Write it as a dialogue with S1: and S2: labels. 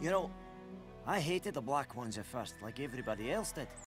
S1: You know, I hated the black ones at first, like everybody else did.